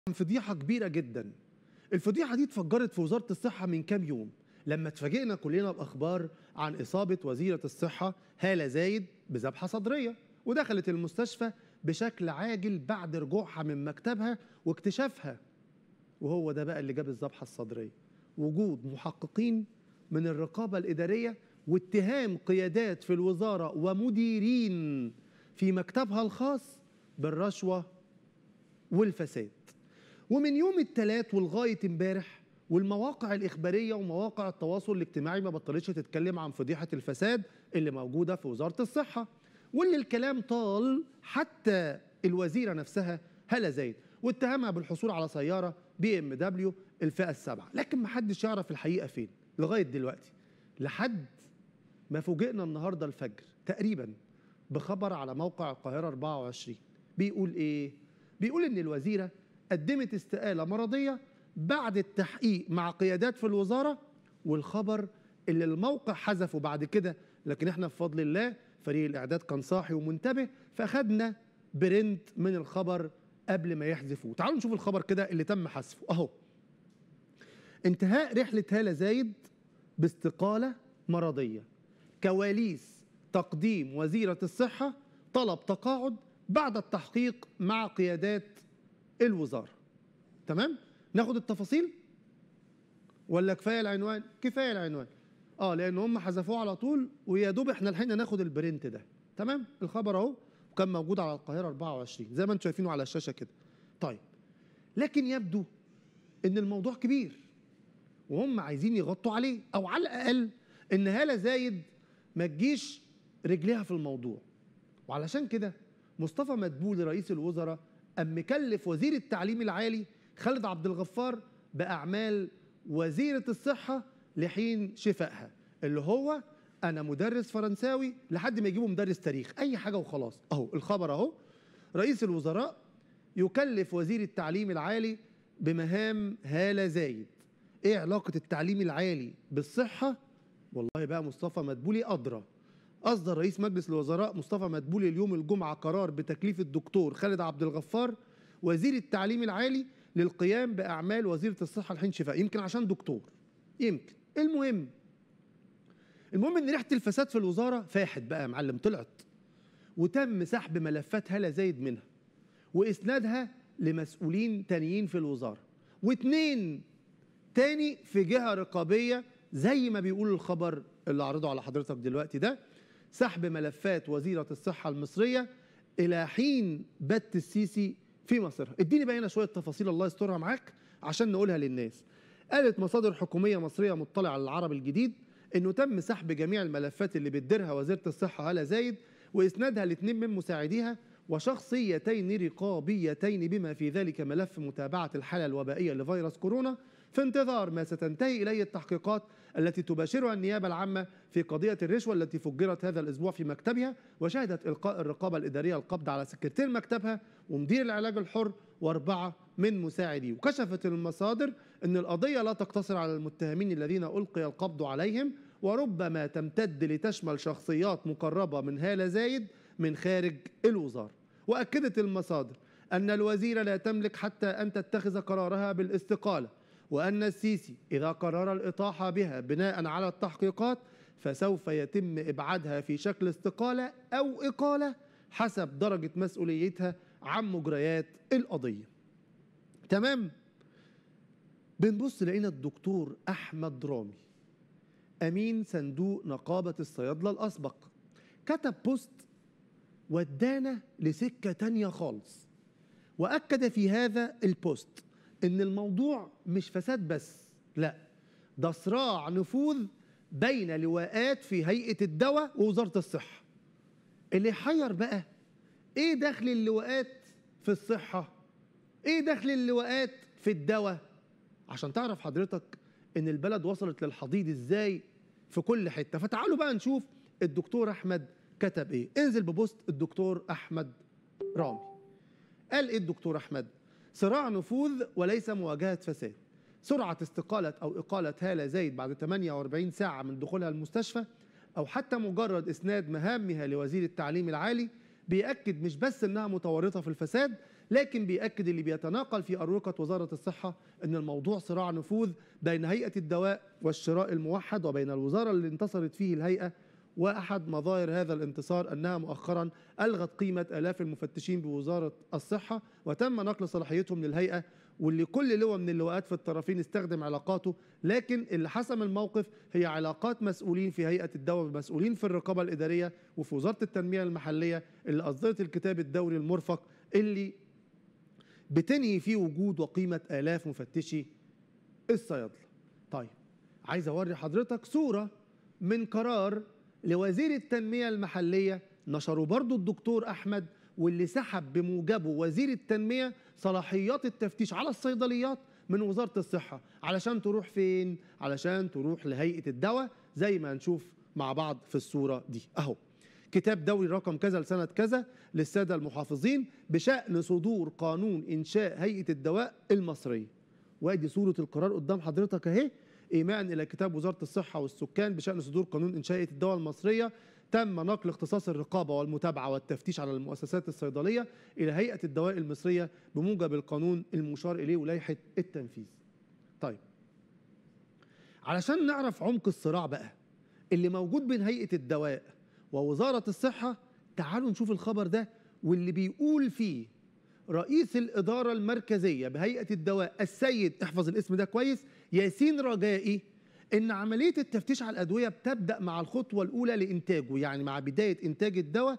فضيحة كبيرة جدا. الفضيحة دي اتفجرت في وزارة الصحة من كام يوم لما اتفاجئنا كلنا بأخبار عن إصابة وزيرة الصحة هالة زايد بذبحة صدرية، ودخلت المستشفى بشكل عاجل بعد رجوعها من مكتبها واكتشافها. وهو ده بقى اللي جاب الذبحة الصدرية، وجود محققين من الرقابة الإدارية واتهام قيادات في الوزارة ومديرين في مكتبها الخاص بالرشوة والفساد. ومن يوم الثلاث ولغاية امبارح والمواقع الإخبارية ومواقع التواصل الاجتماعي ما بطلتش تتكلم عن فضيحة الفساد اللي موجودة في وزارة الصحة، واللي الكلام طال حتى الوزيرة نفسها هالة زايد واتهمها بالحصول على سيارة BMW الفئة السابعة، لكن ما حدش يعرف الحقيقة فين لغاية دلوقتي، لحد ما فوجئنا النهاردة الفجر تقريبا بخبر على موقع القاهرة 24 بيقول إيه؟ بيقول إن الوزيرة قدمت استقالة مرضية بعد التحقيق مع قيادات في الوزارة، والخبر اللي الموقع حذفه بعد كده، لكن احنا بفضل الله فريق الإعداد كان صاحي ومنتبه فأخدنا برنت من الخبر قبل ما يحذفوه. تعالوا نشوف الخبر كده اللي تم حذفه أهو. انتهاء رحلة هالة زايد باستقالة مرضية، كواليس تقديم وزيرة الصحة طلب تقاعد بعد التحقيق مع قيادات الوزارة. تمام؟ ناخد التفاصيل ولا كفاية العنوان؟ كفاية العنوان. لأن هم حذفوه على طول ويا دوب احنا لحقنا ناخد البرنت ده. تمام؟ الخبر اهو وكان موجود على القاهرة 24 زي ما انتم شايفينه على الشاشة كده. طيب، لكن يبدو ان الموضوع كبير وهم عايزين يغطوا عليه، او على الاقل ان هالة زايد ما تجيش رجليها في الموضوع. وعلشان كده مصطفى مدبولي رئيس الوزراء قام مكلف وزير التعليم العالي خالد عبد الغفار بأعمال وزيرة الصحة لحين شفائها، اللي هو أنا مدرس فرنساوي لحد ما يجيبوا مدرس تاريخ، أي حاجة وخلاص. أهو الخبر أهو، رئيس الوزراء يكلف وزير التعليم العالي بمهام هالة زايد. إيه علاقة التعليم العالي بالصحة؟ والله بقى مصطفى مدبولي أدرى. أصدر رئيس مجلس الوزراء مصطفى مدبولي اليوم الجمعة قرار بتكليف الدكتور خالد عبد الغفار وزير التعليم العالي للقيام بأعمال وزيرة الصحة لحين شفاء، يمكن عشان دكتور، يمكن. المهم إن ريحة الفساد في الوزارة فاحت بقى يا معلم، طلعت، وتم سحب ملفات هالة زايد منها وإسنادها لمسؤولين تانيين في الوزارة، واتنين تاني في جهة رقابية زي ما بيقول الخبر اللي عرضه على حضرتك دلوقتي ده. سحب ملفات وزيرة الصحة المصرية إلى حين بت السيسي في مصيرها. اديني بقى هنا شوية تفاصيل الله يسترها معاك عشان نقولها للناس. قالت مصادر حكومية مصرية مطلعة على العرب الجديد إنه تم سحب جميع الملفات اللي بتديرها وزيرة الصحة هالة زايد وإسنادها لاثنين من مساعديها وشخصيتين رقابيتين، بما في ذلك ملف متابعة الحالة الوبائية لفيروس كورونا، في انتظار ما ستنتهي إليه التحقيقات التي تباشرها النيابة العامة في قضية الرشوة التي فجرت هذا الأسبوع في مكتبها. وشهدت إلقاء الرقابة الإدارية القبض على سكرتير مكتبها ومدير العلاج الحر وأربعة من مساعديه. وكشفت المصادر أن القضية لا تقتصر على المتهمين الذين ألقي القبض عليهم، وربما تمتد لتشمل شخصيات مقربة من هالة زايد من خارج الوزارة. وأكدت المصادر أن الوزيرة لا تملك حتى أن تتخذ قرارها بالاستقالة، وأن السيسي إذا قرر الإطاحة بها بناء على التحقيقات فسوف يتم إبعادها في شكل استقالة أو إقالة حسب درجة مسؤوليتها عن مجريات القضية. تمام؟ بنبص لقينا الدكتور أحمد رامي أمين صندوق نقابة الصيادلة الأسبق كتب بوست ودانا لسكة تانية خالص، وأكد في هذا البوست إن الموضوع مش فساد بس، لا، ده صراع نفوذ بين لواءات في هيئة الدواء ووزارة الصحة. اللي يحير بقى إيه دخل اللواءات في الصحة؟ إيه دخل اللواءات في الدواء؟ عشان تعرف حضرتك إن البلد وصلت للحضيض إزاي في كل حتة. فتعالوا بقى نشوف الدكتور أحمد كتب إيه. انزل ببوست الدكتور أحمد رامي. قال إيه الدكتور أحمد؟ صراع نفوذ وليس مواجهة فساد. سرعة استقالة أو إقالة هالة زايد بعد 48 ساعة من دخولها المستشفى أو حتى مجرد إسناد مهامها لوزير التعليم العالي بيأكد مش بس إنها متورطة في الفساد، لكن بيأكد اللي بيتناقل في أروقة وزارة الصحة أن الموضوع صراع نفوذ بين هيئة الدواء والشراء الموحد وبين الوزارة اللي انتصرت فيه الهيئة. وأحد مظاهر هذا الانتصار أنها مؤخرا ألغت قيمة آلاف المفتشين بوزارة الصحة وتم نقل صلاحيتهم للهيئة، واللي كل لواء من اللواءات في الطرفين استخدم علاقاته، لكن اللي حسم الموقف هي علاقات مسؤولين في هيئة الدواء بمسؤولين في الرقابة الإدارية وفي وزارة التنمية المحلية اللي أصدرت الكتاب الدوري المرفق اللي بتنهي فيه وجود وقيمة آلاف مفتشي الصيادلة. طيب، عايز أوري حضرتك صورة من قرار لوزير التنمية المحلية نشره برضو الدكتور أحمد، واللي سحب بموجبه وزير التنمية صلاحيات التفتيش على الصيدليات من وزارة الصحة علشان تروح فين؟ علشان تروح لهيئة الدواء زي ما هنشوف مع بعض في الصورة دي. أهو كتاب دوري رقم كذا لسنة كذا للسادة المحافظين بشأن صدور قانون إنشاء هيئة الدواء المصرية. وادي صورة القرار قدام حضرتك اهي. إيماء إلى كتاب وزارة الصحة والسكان بشأن صدور قانون إنشاء هيئة الدواء المصرية، تم نقل اختصاص الرقابة والمتابعة والتفتيش على المؤسسات الصيدلية إلى هيئة الدواء المصرية بموجب القانون المشار إليه ولائحة التنفيذ. طيب، علشان نعرف عمق الصراع بقى اللي موجود بين هيئة الدواء ووزارة الصحة، تعالوا نشوف الخبر ده واللي بيقول فيه رئيس الإدارة المركزية بهيئة الدواء السيد، احفظ الاسم ده كويس، ياسين رجائي، إن عملية التفتيش على الأدوية بتبدأ مع الخطوة الأولى لإنتاجه، يعني مع بداية إنتاج الدواء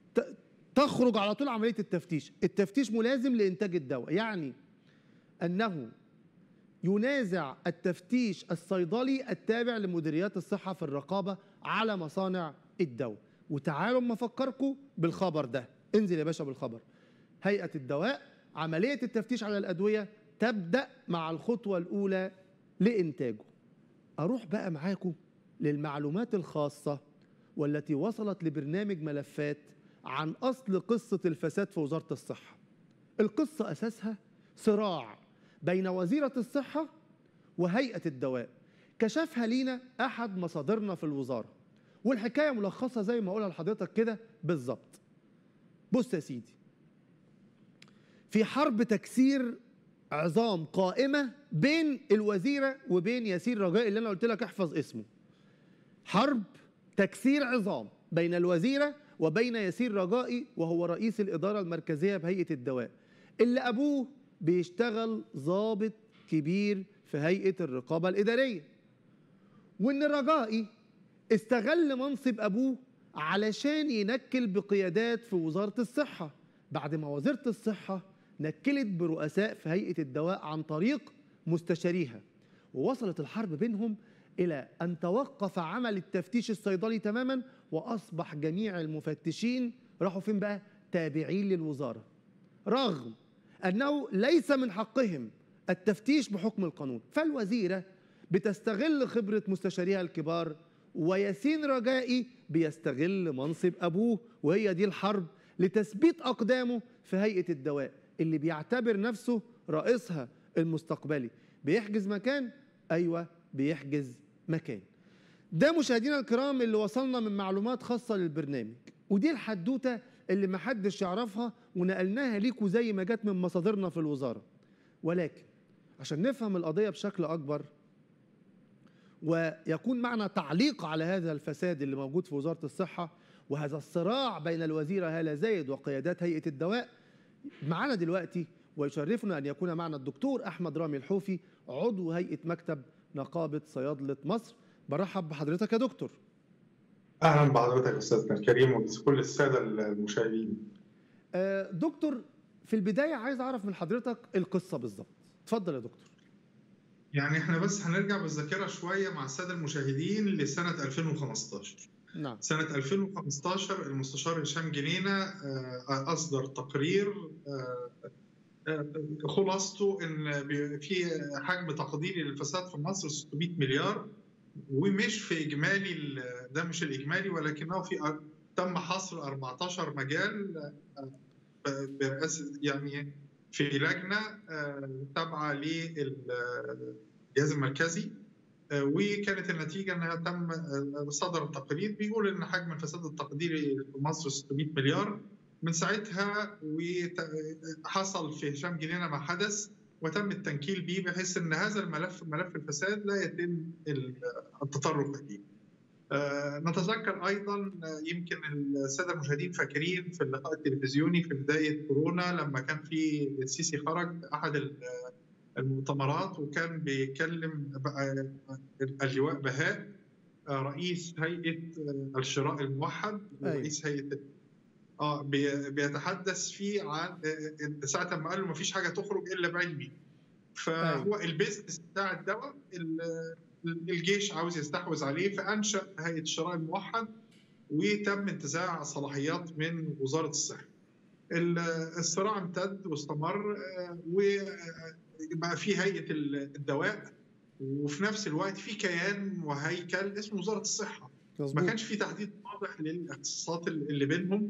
تخرج على طول عملية التفتيش. التفتيش ملازم لإنتاج الدواء، يعني أنه ينازع التفتيش الصيدلي التابع لمديريات الصحة في الرقابة على مصانع الدواء. وتعالوا ما أفكركم بالخبر ده، انزل يا باشا بالخبر. هيئة الدواء عملية التفتيش على الأدوية تبدأ مع الخطوة الأولى لإنتاجه. أروح بقى معاكم للمعلومات الخاصة والتي وصلت لبرنامج ملفات عن أصل قصة الفساد في وزارة الصحة. القصة أساسها صراع بين وزيرة الصحة وهيئة الدواء، كشفها لينا أحد مصادرنا في الوزارة، والحكاية ملخصة زي ما أقولها لحضرتك كده بالظبط. بص يا سيدي، في حرب تكسير عظام قائمة بين الوزيرة وبين ياسين رجائي اللي أنا قلت لك احفظ اسمه. حرب تكسير عظام بين الوزيرة وبين ياسين رجائي، وهو رئيس الإدارة المركزية بهيئة الدواء، اللي أبوه بيشتغل ضابط كبير في هيئة الرقابة الإدارية. وإن رجائي استغل منصب أبوه علشان ينكل بقيادات في وزارة الصحة، بعد ما وزارة الصحة نكلت برؤساء في هيئة الدواء عن طريق مستشاريها. ووصلت الحرب بينهم إلى أن توقف عمل التفتيش الصيدلي تماما، وأصبح جميع المفتشين راحوا فين بقى؟ تابعين للوزارة، رغم أنه ليس من حقهم التفتيش بحكم القانون. فالوزيرة بتستغل خبرة مستشاريها الكبار، وياسين رجائي بيستغل منصب أبوه، وهي دي الحرب لتثبيت أقدامه في هيئة الدواء اللي بيعتبر نفسه رئيسها المستقبلي. بيحجز مكان، أيوة بيحجز مكان. ده مشاهدينا الكرام اللي وصلنا من معلومات خاصة للبرنامج، ودي الحدوتة اللي محدش يعرفها ونقلناها ليكوا زي ما جت من مصادرنا في الوزارة. ولكن عشان نفهم القضية بشكل أكبر ويكون معنا تعليق على هذا الفساد اللي موجود في وزارة الصحة وهذا الصراع بين الوزيرة هالة زايد وقيادات هيئة الدواء، معنا دلوقتي ويشرفنا أن يكون معنا الدكتور أحمد رامي الحوفي، عضو هيئة مكتب نقابة صيادلة مصر. برحب بحضرتك يا دكتور. أهلا بحضرتك أستاذنا الكريم وبكل السادة المشاهدين. دكتور، في البداية عايز أعرف من حضرتك القصة بالظبط. اتفضل يا دكتور. يعني احنا بس هنرجع بالذاكرة شوية مع السادة المشاهدين لسنة 2015. نعم. سنة 2015 المستشار هشام جنينة أصدر تقرير خلاصته إن في حجم تقديري للفساد في مصر 600 مليار، ومش في إجمالي، ده مش الإجمالي، ولكنه في تم حصر 14 مجال برئاسة، يعني في لجنة تابعة للجهاز المركزي. وكانت النتيجة أنها تم صدر تقرير بيقول أن حجم الفساد التقديري في مصر 600 مليار، من ساعتها وحصل في هشام جنينة ما حدث، وتم التنكيل به بحيث ان هذا الملف، ملف الفساد، لا يتم التطرق فيه. نتذكر ايضا، يمكن الساده المشاهدين فاكرين في اللقاء التلفزيوني في بدايه كورونا لما كان في السيسي خرج احد المؤتمرات وكان بيتكلم اللواء بهاء رئيس هيئه الشراء الموحد ورئيس هيئه بيتحدث فيه عن ساعه ما قال له ما فيش حاجه تخرج الا بعلمي. فهو البيزنس بتاع الدواء الجيش عاوز يستحوذ عليه، فانشا هيئه الشراء الموحد وتم انتزاع صلاحيات من وزاره الصحه. الصراع امتد واستمر وبقى في هيئه الدواء، وفي نفس الوقت في كيان وهيكل اسمه وزاره الصحه. ما كانش في تحديد واضح للاختصاصات اللي بينهم،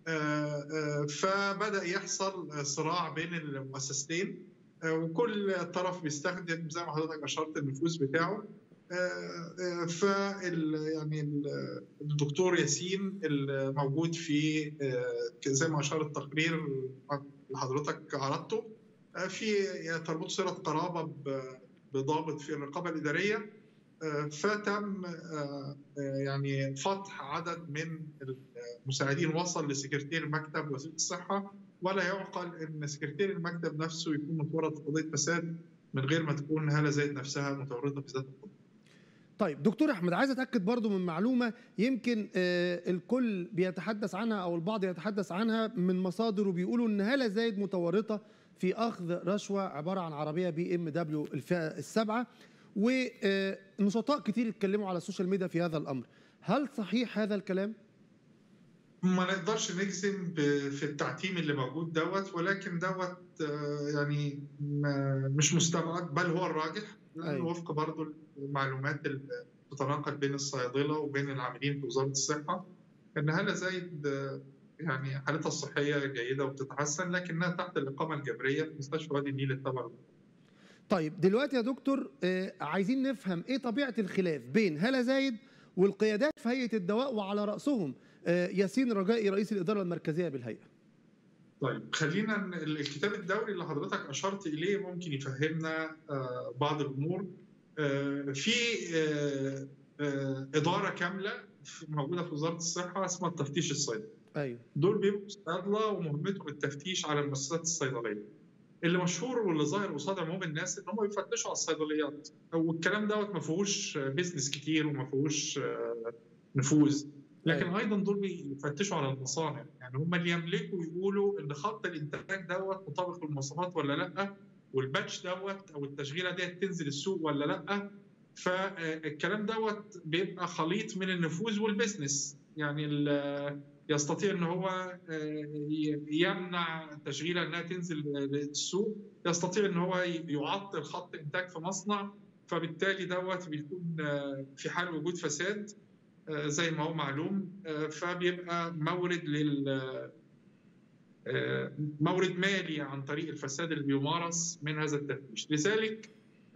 فبدا يحصل صراع بين المؤسستين، وكل طرف بيستخدم زي ما حضرتك اشرت النفوذ بتاعه. ف يعني الدكتور ياسين الموجود في زي ما اشار التقرير اللي حضرتك عرضته، في تربط صله قرابه بضابط في الرقابه الاداريه، فتم يعني فتح عدد من المساعدين وصل لسكرتير مكتب وزير الصحه، ولا يعقل ان سكرتير المكتب نفسه يكون متورط في قضيه فساد من غير ما تكون هالة زايد نفسها متورطه في ذات القضيه. طيب دكتور احمد، عايز اتاكد برضو من معلومه يمكن الكل بيتحدث عنها او البعض يتحدث عنها من مصادر، وبيقولوا ان هالة زايد متورطه في اخذ رشوه عباره عن عربيه BMW الفئه السابعه، ونشطاء كتير اتكلموا على السوشيال ميديا في هذا الامر. هل صحيح هذا الكلام؟ ما نقدرش نجزم في التعتيم اللي موجود دوت، ولكن دوت يعني مش مستبعد، بل هو الراجح، لانه وفق برضه المعلومات اللي بتتناقل بين الصيادله وبين العاملين في وزاره الصحه، ان هالة زايد يعني حالتها الصحيه جيده وبتتحسن، لكنها تحت الاقامه الجبريه في مستشفى وادي النيل التبع. طيب دلوقتي يا دكتور عايزين نفهم ايه طبيعه الخلاف بين هالة زايد والقيادات في هيئه الدواء، وعلى راسهم ياسين رجائي رئيس الاداره المركزيه بالهيئه. طيب خلينا الكتاب الدوري اللي حضرتك اشرت اليه ممكن يفهمنا بعض الامور. في اداره كامله موجوده في وزاره الصحه اسمها التفتيش الصيدلي. ايوه. دول بيبقوا صيادله ومهمتهم التفتيش على المؤسسات الصيدليه. اللي مشهور واللي ظاهر قصاد عموم الناس ان هم بيفتشوا على الصيدليات، والكلام دوت ما فيهوش بيزنس كتير وما فيهوش نفوذ، لكن ايضا دول بيفتشوا على المصانع، يعني هم اللي يملكوا يقولوا ان خط الانتاج دوت مطابق للمواصفات ولا لا، والباتش دوت او التشغيله ديت تنزل السوق ولا لا. فالكلام دوت بيبقى خليط من النفوذ والبيزنس، يعني يستطيع ان هو يمنع تشغيله انها تنزل للسوق، يستطيع ان هو يعطل خط انتاج في مصنع، فبالتالي دوت بيكون في حال وجود فساد زي ما هو معلوم، فبيبقى مورد مالي عن طريق الفساد اللي بيمارس من هذا التفتيش. لذلك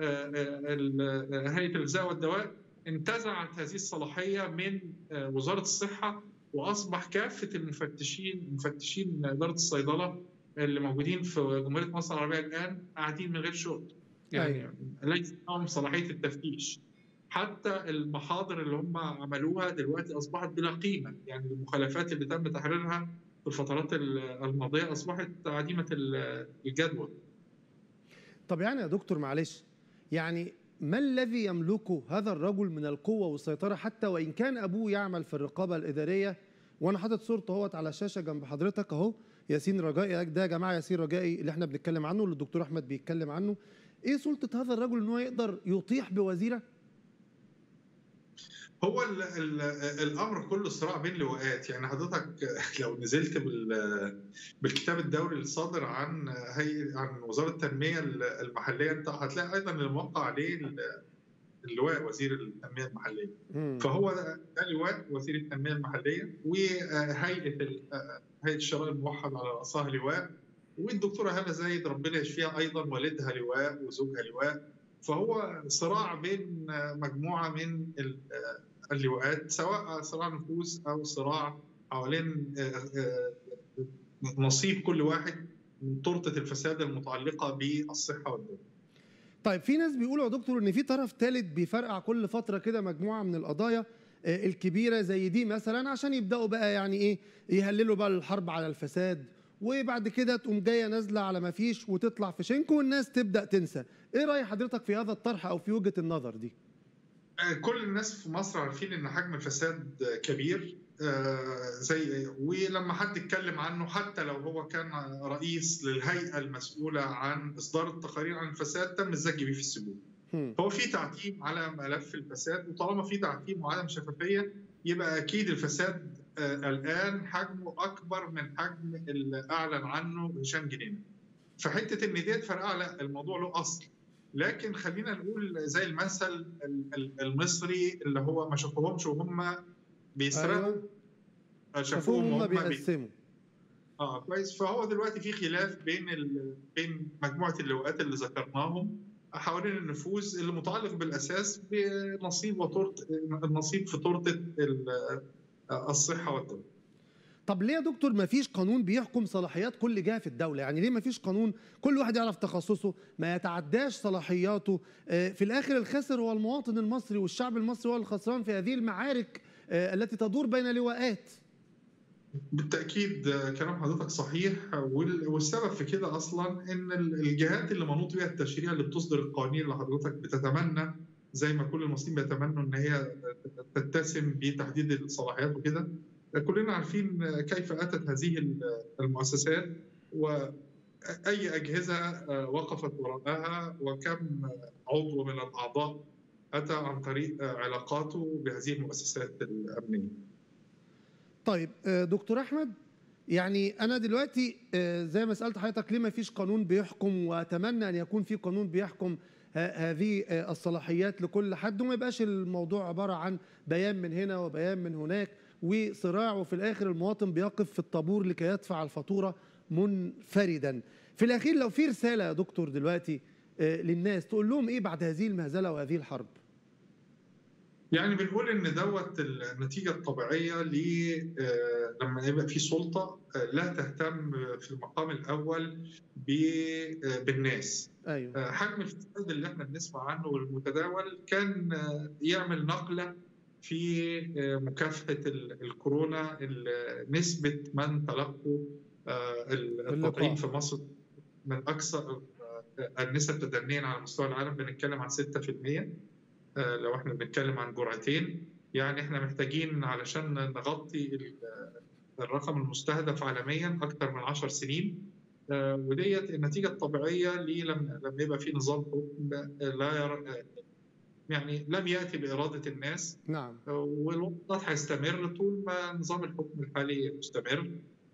هيئه الغذاء والدواء انتزعت هذه الصلاحيه من وزاره الصحه، واصبح كافه مفتشين اداره الصيدله اللي موجودين في جمهوريه مصر العربيه الان قاعدين من غير شغل، يعني ليس لهم صلاحيه التفتيش. حتى المحاضر اللي هم عملوها دلوقتي اصبحت بلا قيمه، يعني المخالفات اللي تم تحريرها في الفترات الماضيه اصبحت عديمه الجدوى. طب يعني يا دكتور معلش، يعني ما الذي يملكه هذا الرجل من القوة والسيطرة، حتى وإن كان أبوه يعمل في الرقابة الإدارية؟ وأنا حاطط صورته اهوت على الشاشة جنب حضرتك أهو، ياسين رجائي ده يا جماعة، ياسين رجائي اللي احنا بنتكلم عنه، اللي الدكتور أحمد بيتكلم عنه. إيه سلطة هذا الرجل إن هو يقدر يطيح بوزيرة؟ هو الامر كله صراع بين لواءات، يعني حضرتك لو نزلت بالكتاب الدوري الصادر عن وزاره التنميه المحليه، انت هتلاقي ايضا الموقع عليه اللواء وزير التنميه المحليه. فهو ده لواء وزير التنميه المحليه، وهيئه الشراء الموحد على راسها لواء، والدكتوره هالة زايد ربنا يشفيها ايضا والدها لواء وزوجها لواء. فهو صراع بين مجموعه من اللواءات، سواء صراع نفوذ او صراع حوالين نصيب كل واحد من تورته الفساد المتعلقه بالصحه والدواء. طيب في ناس بيقولوا يا دكتور ان في طرف ثالث بيفرقع كل فتره كده مجموعه من القضايا الكبيره زي دي مثلا، عشان يبداوا بقى يعني ايه يهللوا بقى الحرب على الفساد، وبعد كده تقوم جايه نازله على ما فيش وتطلع في شنك والناس تبدا تنسى. ايه راي حضرتك في هذا الطرح او في وجهه النظر دي؟ كل الناس في مصر عارفين ان حجم الفساد كبير، زي ولما حد اتكلم عنه حتى لو هو كان رئيس للهيئه المسؤوله عن اصدار التقارير عن الفساد تم الزج بيه في السجون. هو في تعتيم على ملف الفساد، وطالما في تعتيم وعدم شفافيه يبقى اكيد الفساد الان حجمه اكبر من حجم اللي اعلن عنه هشام جنينه. فحته ان ديت فرقعه، لا، الموضوع له اصل. لكن خلينا نقول زي المثل المصري اللي هو ما شافوهمش وهم بيسرقوا، أيوة. شافوهم وهم بيقسموا. كويس. فهو دلوقتي في خلاف بين مجموعه اللواءات اللي ذكرناهم حوالين النفوذ اللي متعلق بالاساس بنصيب النصيب في تورته الصحه والدواء. طب ليه يا دكتور ما فيش قانون بيحكم صلاحيات كل جهه في الدوله؟ يعني ليه ما فيش قانون كل واحد يعرف تخصصه، ما يتعداش صلاحياته؟ في الاخر الخاسر هو المواطن المصري، والشعب المصري هو الخسران في هذه المعارك التي تدور بين لواءات. بالتاكيد كلام حضرتك صحيح، والسبب في كده اصلا ان الجهات اللي منوط بها التشريع اللي بتصدر القوانين اللي حضرتك بتتمنى زي ما كل المصريين بيتمنوا ان هي تتسم بتحديد الصلاحيات وكده، كلنا عارفين كيف اتت هذه المؤسسات واي اجهزه وقفت وراءها، وكم عضو من الاعضاء اتى عن طريق علاقاته بهذه المؤسسات الامنيه. طيب دكتور احمد، يعني انا دلوقتي زي ما سالت حضرتك ليه ما فيش قانون بيحكم، واتمنى ان يكون في قانون بيحكم هذه الصلاحيات لكل حد، وما يبقاش الموضوع عباره عن بيان من هنا وبيان من هناك وصراع، وفي الاخر المواطن بيقف في الطابور لكي يدفع الفاتوره منفردا. في الاخير لو في رساله يا دكتور دلوقتي للناس تقول لهم ايه بعد هذه المهزله وهذه الحرب؟ يعني بنقول ان دوت النتيجه الطبيعيه لما يبقى في سلطه لا تهتم في المقام الاول بالناس. أيوة. حجم الفساد اللي احنا بنسمع عنه والمتداول كان يعمل نقله في مكافحه الكورونا. نسبه من تلقوا التطعيم في مصر من اكثر النسب تدنيا على مستوى العالم، بنتكلم عن 6%. لو احنا بنتكلم عن جرعتين، يعني احنا محتاجين علشان نغطي الرقم المستهدف عالميا اكثر من 10 سنين. وديت النتيجه الطبيعيه لما يبقى في نظام حكم لا يعني لم ياتي باراده الناس. نعم. والوضع هيستمر طول ما نظام الحكم الحالي مستمر.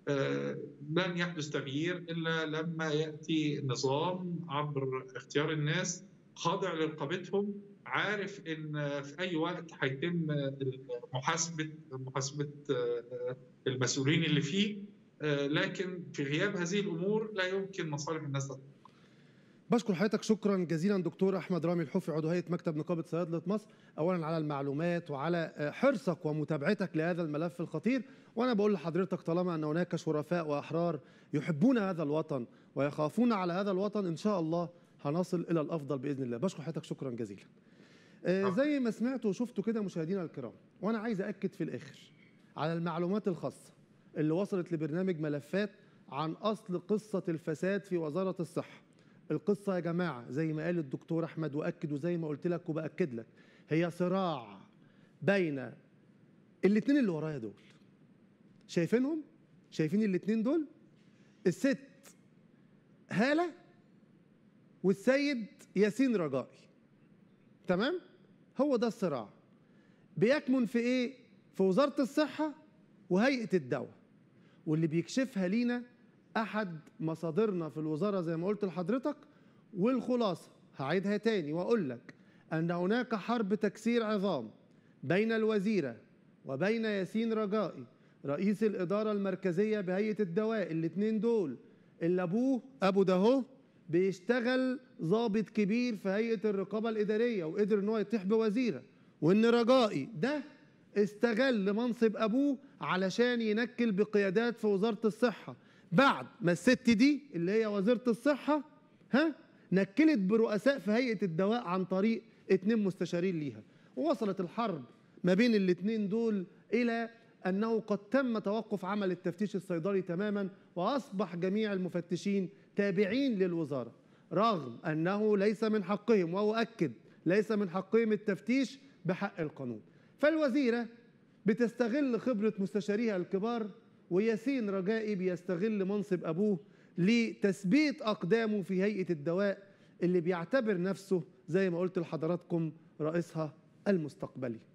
لن يحدث تغيير الا لما ياتي نظام عبر اختيار الناس خاضع لرقابتهم، عارف ان في اي وقت هيتم محاسبه المسؤولين اللي فيه، لكن في غياب هذه الامور لا يمكن مصالح الناس تتحقق. بشكر حضرتك شكرا جزيلا دكتور احمد رامي الحوفي عضو هيئه مكتب نقابه صيادله مصر، اولا على المعلومات وعلى حرصك ومتابعتك لهذا الملف الخطير. وانا بقول لحضرتك طالما ان هناك شرفاء واحرار يحبون هذا الوطن ويخافون على هذا الوطن، ان شاء الله هنصل الى الافضل باذن الله. بشكر حضرتك شكرا جزيلا. زي ما سمعتوا وشفتوا كده مشاهدينا الكرام، وانا عايز اكد في الاخر على المعلومات الخاصه اللي وصلت لبرنامج ملفات عن اصل قصه الفساد في وزاره الصحه. القصه يا جماعه زي ما قال الدكتور احمد واكد وزي ما قلت لك وباكد لك، هي صراع بين الاثنين اللي ورايا دول. شايفينهم؟ شايفين الاثنين دول؟ الست هاله والسيد ياسين رجائي. تمام؟ هو ده الصراع. بيكمن في ايه؟ في وزارة الصحة وهيئة الدواء. واللي بيكشفها لينا احد مصادرنا في الوزارة زي ما قلت لحضرتك. والخلاصة هعيدها تاني واقول لك ان هناك حرب تكسير عظام بين الوزيرة وبين ياسين رجائي رئيس الإدارة المركزية بهيئة الدواء. الاثنين دول اللي ابو دهو بيشتغل ضابط كبير في هيئة الرقابة الإدارية وقدر ان هو يطيح بوزيرة، وان رجائي ده استغل منصب ابوه علشان ينكل بقيادات في وزارة الصحة بعد ما الست دي اللي هي وزيرة الصحة نكلت برؤساء في هيئة الدواء عن طريق 2 مستشارين ليها، ووصلت الحرب ما بين الاتنين دول إلى أنه قد تم توقف عمل التفتيش الصيدلي تماما، وأصبح جميع المفتشين تابعين للوزارة، رغم أنه ليس من حقهم، وأؤكد ليس من حقهم التفتيش بحق القانون. فالوزيرة بتستغل خبرة مستشاريها الكبار، وياسين رجائي بيستغل منصب أبوه لتثبيت أقدامه في هيئة الدواء اللي بيعتبر نفسه زي ما قلت لحضراتكم رئيسها المستقبلي.